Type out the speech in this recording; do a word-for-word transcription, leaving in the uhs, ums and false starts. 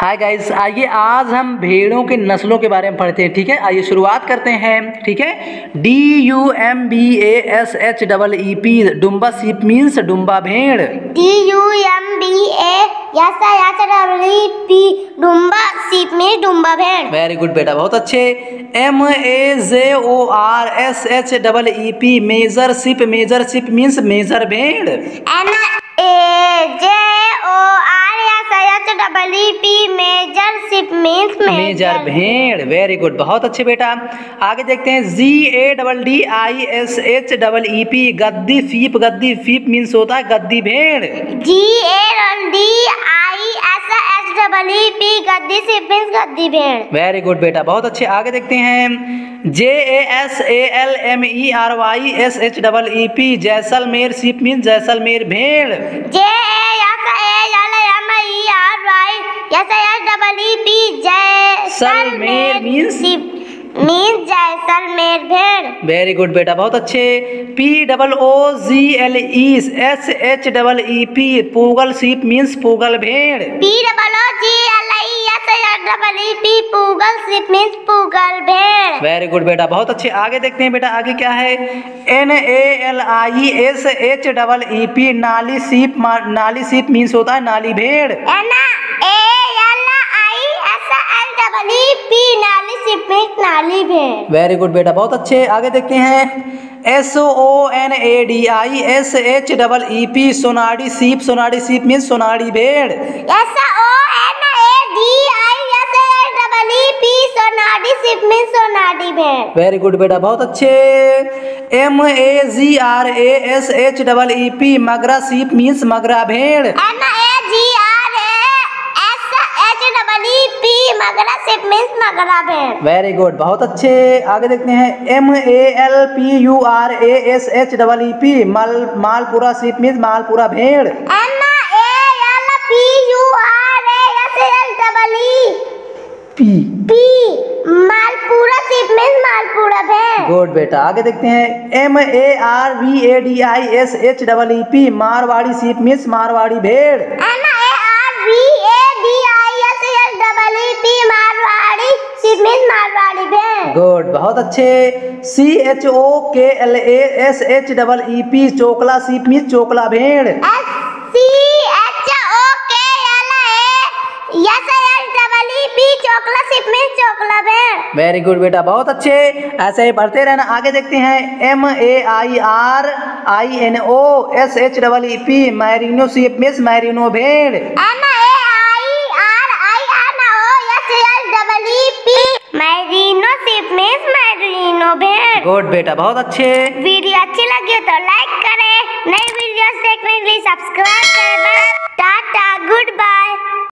Hi guys, आइए आज हम भेड़ों के नस्लों के बारे में पढ़ते हैं। ठीक है, आइए शुरुआत करते हैं। ठीक है, D U M B A S H double E P Dumba sheep means Dumba भेड़। D U M B A S H double E P Dumba sheep means Dumba भेड़। वेरी गुड बेटा, बहुत अच्छे। M A J O R S H double E P major ship major ship means major भेड़। M A J O R S H double E P major ship means major भेड़। Very good, बहुत अच्छे बेटा। आगे देखते हैं, G A double D I S H double E P Gaddi sheep Gaddi sheep means होता है गद्दी भेड़। G A D I S H double E P Gaddi sheep means Gaddi भेड़। वेरी गुड बेटा, बहुत अच्छे। आगे देखते हैं, J A S A L M E R Y S H double E P Jaisalmer sheep means Jaisalmer भेड़। J A S A L M E R Y S H double E P Jaisalmer means means Jaisalmer भेड़। Very good बेटा, बहुत अच्छे। P double O G L E S H double E P Pugal sheep means Pugal भेड़। P double O G L E S H double E P Pugal sheep means Pugal भेड़। Very good बेटा, बहुत अच्छे। आगे देखते हैं बेटा, आगे क्या है। N A L I S H double E P Nali sheep Nali sheep means होता है नाली भेड़। N A L I S H double E P Nali sheep means Nali भेड़। वेरी गुड बेटा, बहुत अच्छे। आगे देखते हैं, S O N A D I S H double E P Sonadi sheep Sonadi sheep means Sonadi भेड़। S O N A D I S H double E P Sonadi sheep means Sonadi भेड़। Very good बेटा, बहुत अच्छे। M A G R A S H double E P Magra sheep means Magra भेड़। M A G R A S H double E P Magra sheep means Magra भेड़। Very good, बहुत अच्छे। आगे देखते हैं, M A L P U R A S H double E P Mal Malpura sheep means Malpura भेड़। M A L P U R A S H double E P P Malpura sheep means Malpura भेड़। Good बेटा। आगे देखते हैं, M A R V A D I S H double E P Marwari sheep means Marwari भेड़। M A R V A D I S H double E P Marwari sheep means Marwari भेड़। Good, बहुत अच्छे। C H O K L A S H double E P Chokla sheep means Chokla भेड़। S C H O K L A S H double E P Chokla sheep means Chokla भेड़। Very good बेटा, बहुत अच्छे। ऐसे ही पढ़ते रहना। आगे देखते हैं, M A I R I N O S H double E P merino sheep means merino भेड़। M A I R I N O S H double E P merino sheep means merino भेड़। Good बेटा, बहुत अच्छे। Video अच्छी लगी हो तो like करें, नई वीडियोस देखने के लिए सब्सक्राइब करें। Tata, good bye.